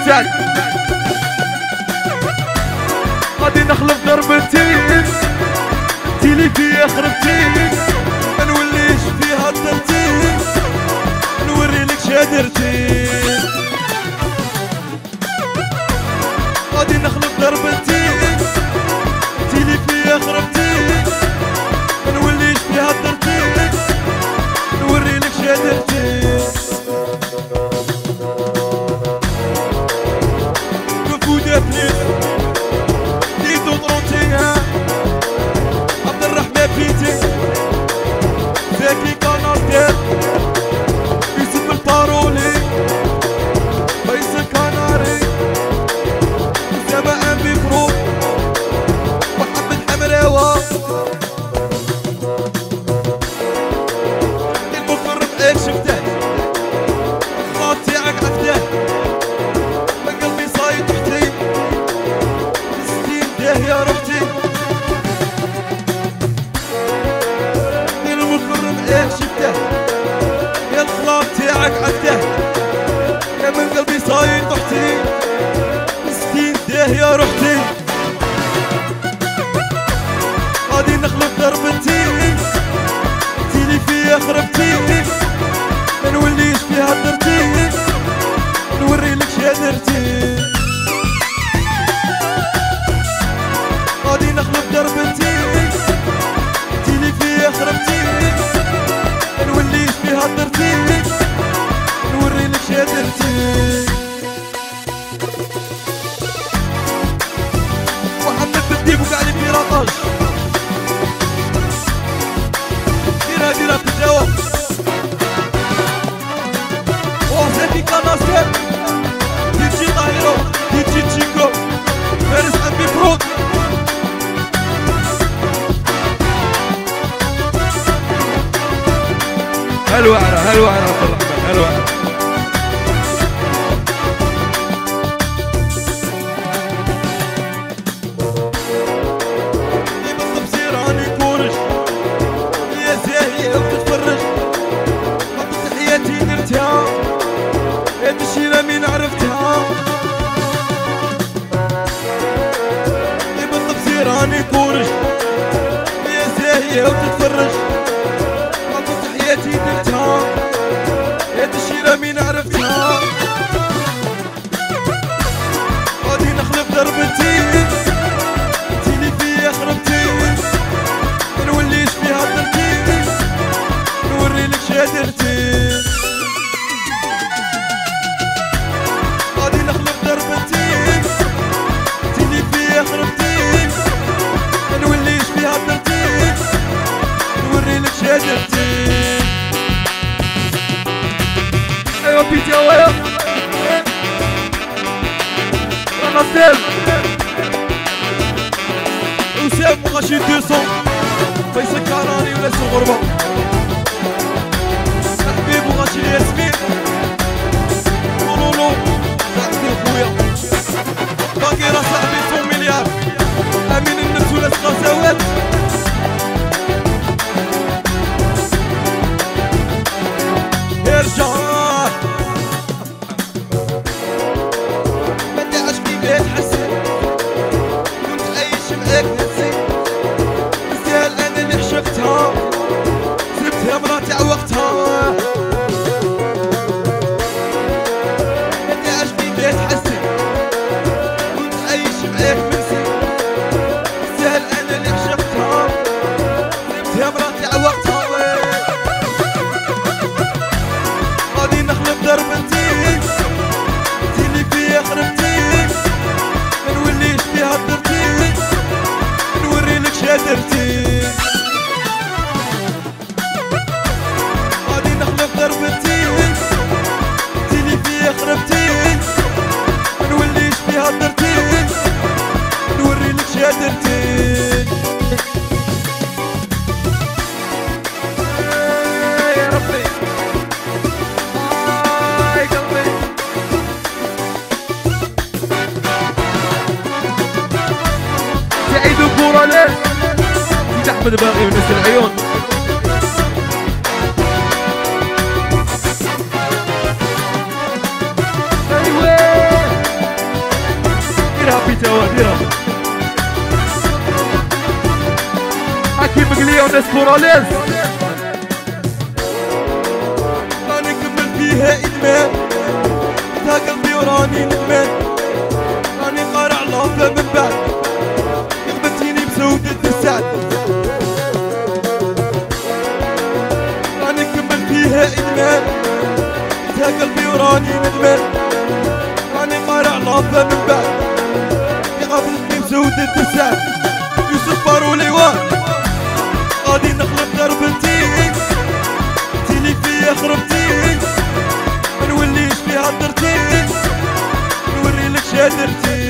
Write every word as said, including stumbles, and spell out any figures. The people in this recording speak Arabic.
سعد غادي نخلف ضربتين تيلي فيا خربتين ما نوليش فيها الترتيب نوري لك شادرتين غادي نخلف ضربتين تيلي فيا خربتين ما نوليش فيها الترتيب نوري لك شادرتين كفودة فليس ديتو طرونتيها عبد الرحمن بيتي زكي كاناردير يوسف البارولي فيصل كناري أسامة أمي فروق محمد حمراوة المكرم إيه شفته الخاط تاعك عفته من قلبي صايد تحتي ستين ده يا رحتي المكرم إيه شفته يا الخلاط تاعك عفته يا من قلبي صايد تحتي ستين ده يا رحتي غادي نخلف ضربتين تيلي فيا خربتين ما نوليش فيها الترتيب نوري لك شادرتين غادي نخلف ضربتين تيلي فيا خربتين ما نوليش فيها الترتيب نوري لك شادرتين محمد بالديب وقاعد بيراطاج ديرها ديرها في الدواء وزكي كناصر ديجي طاهرو ديجي تشيكو فارس أمي فروق هالوعرة هالوعرة عبد الرحمن هالوعرة يبطل بصير راني كورش يا زاهية وتتفرج قبل تحياتي درتها يا الشيرة مين عرفتها يبطل بصير راني كورش يا زاهية وتتفرج حياتي درتها يا الشيرة مين عرفتها غادي نخلف ضربتين تيلي فيا خربتين ما نوليش فيها الترتيب نوري لك شادرتين غادي نخلف ضربتين تيلي فيا خربتين ما نوليش فيها الترتيب نوري لك شادرتين ايوا بيتي هوايا رانا سيل وسام وغاشي دوسون فيصل كراني ولا سو غربة حبيب وغاشي ياسمين لولولو صاحبي خويا باقي راه صاحبي سو مليار امين النفس ولا غزوات ارجع ما تعش كيف تحسن كنت عايش معاك نسيت مزيان انا اللي حشفتها سبتها مراتي عوقتها ما تعش كيف تحسن كنت عايش معاك نسيت مزيان انا اللي حشفتها سبتها مراتي عوقتها غادي نخلف ضربتين تيلي فيا خربتين ما نوليش فيها الترتيب نوري لك شادرتين غادي نخلف ضربتين تيلي فيا خربتين ما نوليش فيها الترتيب نوري لك شادرتين يا ربي سعيد وكورة لا سيد أحمد باغي وناس العيون أيوة ديرها بيتاوا ديرها حكي مقليه وناس كوراليز. راني نكمل فيها ادمان تا قلبي وراني ندمان راني قارع لافا من بعد قبلتيني بسودة السعد راني نكمل فيها ادمان تا قلبي وراني ندمان راني قارع لافا من بعد قبلتني بسودة السعد يوسف بارولي وان غادي نخلق دربتي انتي فيا خربتي منوليش فيها درتي نوري لك شادرتي